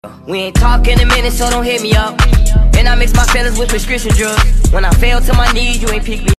We ain't talking a minute, so don't hit me up. And I mix my feelings with prescription drugs. When I fell to my knees, you ain't pick me